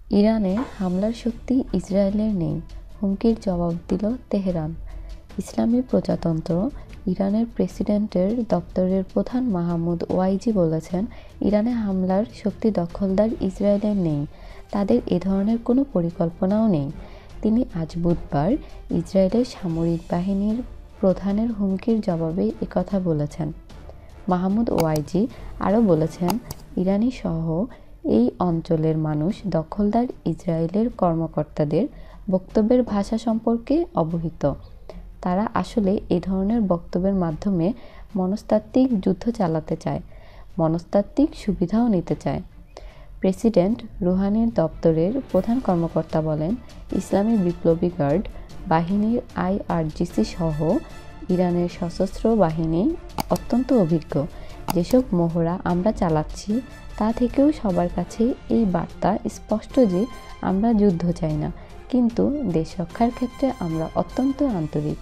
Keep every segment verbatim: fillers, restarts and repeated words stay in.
ইরানে হামলার শক্তি ইসরায়েলের নেই, হুমকির জবাব দিল তেহরান। ইসলামী প্রজাতন্ত্র ইরানের প্রেসিডেন্টের দপ্তরের প্রধান মাহমুদ ওয়াইজি বলেছেন, ইরানে হামলার শক্তি দখলদার ইসরায়েলের নেই, তাদের এ ধরনের কোনো পরিকল্পনাও নেই। তিনি আজ বুধবার ইসরায়েলের সামরিক বাহিনীর প্রধানের হুমকির জবাবে একথা বলেছেন। মাহমুদ ওয়াইজি আরও বলেছেন, ইরানি সহ এই অঞ্চলের মানুষ দখলদার ইসরায়েলের কর্মকর্তাদের বক্তব্যের ভাষা সম্পর্কে অবহিত। তারা আসলে এ ধরনের বক্তব্যের মাধ্যমে মনস্তাত্ত্বিক যুদ্ধ চালাতে চায়, মনস্তাত্ত্বিক সুবিধাও নিতে চায়। প্রেসিডেন্ট রুহানির দপ্তরের প্রধান কর্মকর্তা বলেন, ইসলামী বিপ্লবী গার্ড বাহিনীর আইআরজিসি সহ ইরানের সশস্ত্র বাহিনী অত্যন্ত অভিজ্ঞ। যেসব মহড়া আমরা চালাচ্ছি তা থেকেও সবার কাছে এই বার্তা স্পষ্ট যে আমরা যুদ্ধ চাই না, কিন্তু দেশ রক্ষার ক্ষেত্রে আমরা অত্যন্ত আন্তরিক।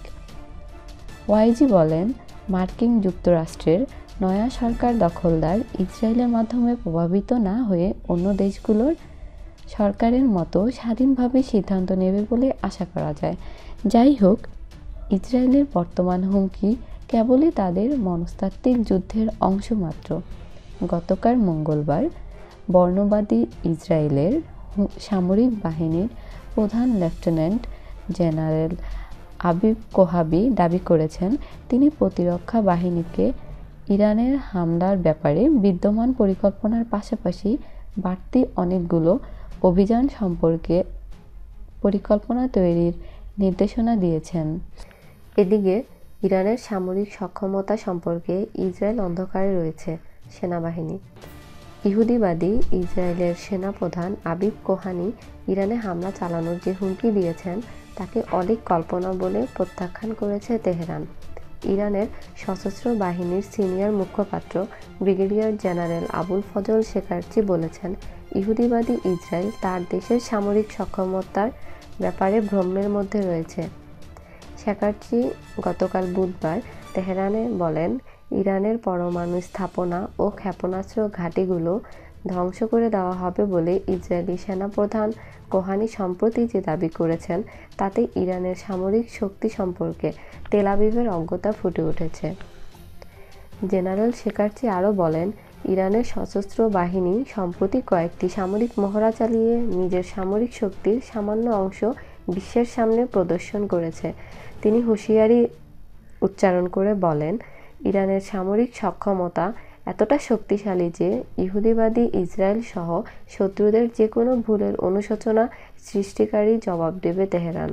ওয়াইজি বলেন, মার্কিন যুক্তরাষ্ট্রের নয়া সরকার দখলদার ইসরায়েলের মাধ্যমে প্রভাবিত না হয়ে অন্য দেশগুলোর সরকারের মতো স্বাধীনভাবে সিদ্ধান্ত নেবে বলে আশা করা যায়। যাই হোক, ইসরায়েলের বর্তমান হুমকি কেবলই তাদের মনস্তাত্ত্বিক যুদ্ধের অংশ মাত্র। গতকাল মঙ্গলবার বর্ণবাদী ইসরায়েলের সামরিক বাহিনীর প্রধান লেফটেন্যান্ট জেনারেল আবিব কোহাবি দাবি করেছেন, তিনি প্রতিরক্ষা বাহিনীকে ইরানের হামলার ব্যাপারে বিদ্যমান পরিকল্পনার পাশাপাশি বাড়তি অনেকগুলো অভিযান সম্পর্কে পরিকল্পনা তৈরির নির্দেশনা দিয়েছেন। এদিকে ইরানের সামরিক সক্ষমতা সম্পর্কে ইসরায়েল অন্ধকারে রয়েছে। সেনাবাহিনী ইহুদিবাদী ইসরায়েলের সেনাপ্রধান আবিব কোহানি ইরানে হামলা চালানোর যে হুমকি দিয়েছেন তাকে অলীক কল্পনা বলে প্রত্যাখ্যান করেছে তেহরান। ইরানের সশস্ত্র বাহিনীর সিনিয়র মুখপাত্র brigadier general Abul Fazl Shekarchi বলেছেন, ইহুদিবাদী ইসরায়েল তার দেশের সামরিক সক্ষমতার ব্যাপারে ভ্রমের মধ্যে রয়েছে। শেকারচি গতকাল বুধবার তেহরানে বলেন, ইরানের পরমাণু স্থাপনা ও ক্ষেপণাস্ত্র ঘাঁটিগুলো ধ্বংস করে দেওয়া হবে বলে ইসরায়েলি সেনাপ্রধান কোহানি সম্প্রতি যে দাবি করেছেন তাতে ইরানের সামরিক শক্তি সম্পর্কে তেল আবিবের অজ্ঞতা ফুটে উঠেছে। জেনারেল শেকারচি আরও বলেন, ইরানের সশস্ত্র বাহিনী সম্প্রতি কয়েকটি সামরিক মহড়া চালিয়ে নিজের সামরিক শক্তির সামান্য অংশ বিশ্বের সামনে প্রদর্শন করেছে। তিনি হুঁশিয়ারি উচ্চারণ করে বলেন, ইরানের সামরিক সক্ষমতা এতটা শক্তিশালী যে ইহুদিবাদী ইসরায়েল সহ শত্রুদের যে কোনো ভুলের অনুশোচনা সৃষ্টিকারী জবাব দেবে তেহরান।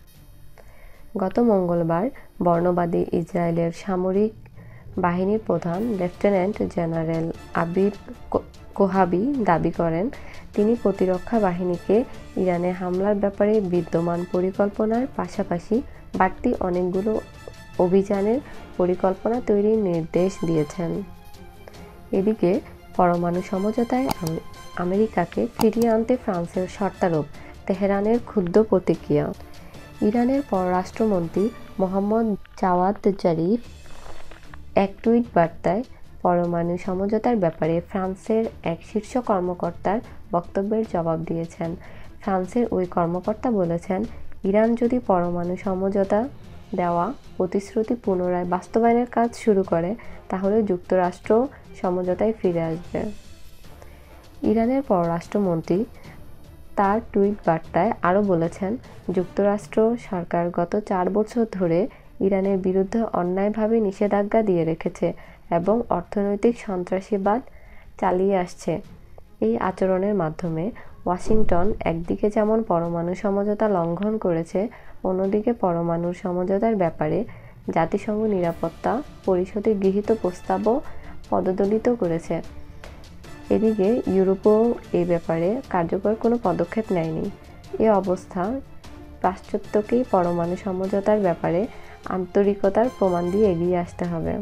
গত মঙ্গলবার বর্ণবাদী ইসরায়েলের সামরিক বাহিনীর প্রধান লেফটেন্যান্ট জেনারেল আবিব কোহাবি দাবি করেন, তিনি প্রতিরক্ষা বাহিনীকে ইরানে হামলার ব্যাপারে বিদ্যমান পরিকল্পনার পাশাপাশি বাড়তি অনেকগুলো অভিযানের পরিকল্পনা তৈরির নির্দেশ দিয়েছেন। এদিকে পরমাণু সমঝোতায় আমেরিকাকে ফিরিয়ে আনতে ফ্রান্সের শর্তারোপ, তেহরানের ক্ষুব্ধ প্রতিক্রিয়া। ইরানের পররাষ্ট্রমন্ত্রী মোহাম্মদ জাওয়াদ জারিফ এক টুইট বার্তায় পরমাণু সমঝোতার ব্যাপারে ফ্রান্সের এক শীর্ষ কর্মকর্তার বক্তব্যের জবাব দিয়েছেন। ফ্রান্সের ওই কর্মকর্তা বলেছেন, ইরান যদি পরমাণু সমঝোতা দেওয়া প্রতিশ্রুতি পুনরায় বাস্তবায়নের কাজ শুরু করে তাহলে যুক্তরাষ্ট্র সমঝোতায় ফিরে আসবে। ইরানের পররাষ্ট্রমন্ত্রী তার টুইট বার্তায় আরও বলেছেন, যুক্তরাষ্ট্র সরকার গত চার বছর ধরে ইরানের বিরুদ্ধে অন্যায়ভাবে নিষেধাজ্ঞা দিয়ে রেখেছে এবং অর্থনৈতিক সন্ত্রাসীবাদ চালিয়ে আসছে। এই আচরণের মাধ্যমে ওয়াশিংটন একদিকে যেমন পরমাণু সমঝোতা লঙ্ঘন করেছে, অন্যদিকে পরমাণু সমঝোতার ব্যাপারে জাতিসংঘ নিরাপত্তা পরিষদে গৃহীত প্রস্তাবও পদদলিত করেছে। এদিকে ইউরোপও এই ব্যাপারে কার্যকর কোনো পদক্ষেপ নেয়নি। এ অবস্থা পাশ্চাত্যকেই পরমাণু সমঝোতার ব্যাপারে আন্তরিকতার প্রমাণ দিয়ে এগিয়ে আসতে হবে।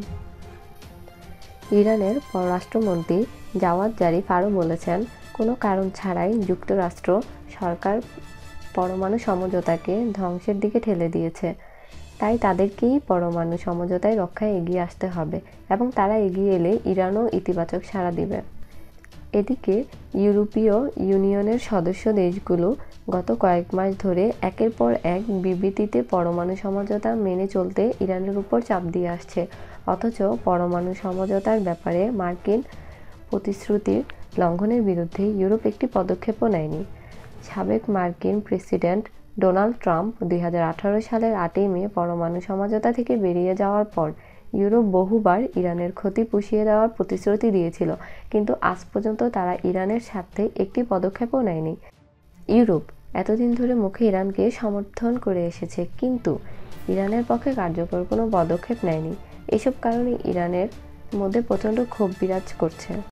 ইরানের পররাষ্ট্রমন্ত্রী জাওয়াদ জারিফ আরও বলেছেন, কোনো কারণ ছাড়াই যুক্তরাষ্ট্র সরকার পরমাণু সমঝোতাকে ধ্বংসের দিকে ঠেলে দিয়েছে, তাই তাদেরকেই পরমাণু সমঝোতায় রক্ষায় এগিয়ে আসতে হবে এবং তারা এগিয়ে এলে ইরানও ইতিবাচক সাড়া দিবে। এদিকে ইউরোপীয় ইউনিয়নের সদস্য দেশগুলো গত কয়েক মাস ধরে একের পর এক বিবৃতিতে পরমাণু সমঝোতা মেনে চলতে ইরানের উপর চাপ দিয়ে আসছে। অথচ পরমাণু সমঝোতার ব্যাপারে মার্কিন প্রতিশ্রুতির লঙ্ঘনের বিরুদ্ধে ইউরোপ একটি পদক্ষেপও নেয়নি। সাবেক মার্কিন প্রেসিডেন্ট ডোনাল্ড ট্রাম্প দুই হাজার আঠারো সালের আটই মে পরমাণু সমঝোতা থেকে বেরিয়ে যাওয়ার পর ইউরোপ বহুবার ইরানের ক্ষতি পুষিয়ে দেওয়ার প্রতিশ্রুতি দিয়েছিল, কিন্তু আজ পর্যন্ত তারা ইরানের স্বার্থে একটি পদক্ষেপও নেয়নি। ইউরোপ এতদিন ধরে মুখে ইরানকে সমর্থন করে এসেছে, কিন্তু ইরানের পক্ষে কার্যকর কোনো পদক্ষেপ নেয়নি। এসব কারণে ইরানের মধ্যে প্রচণ্ড ক্ষোভ বিরাজ করছে।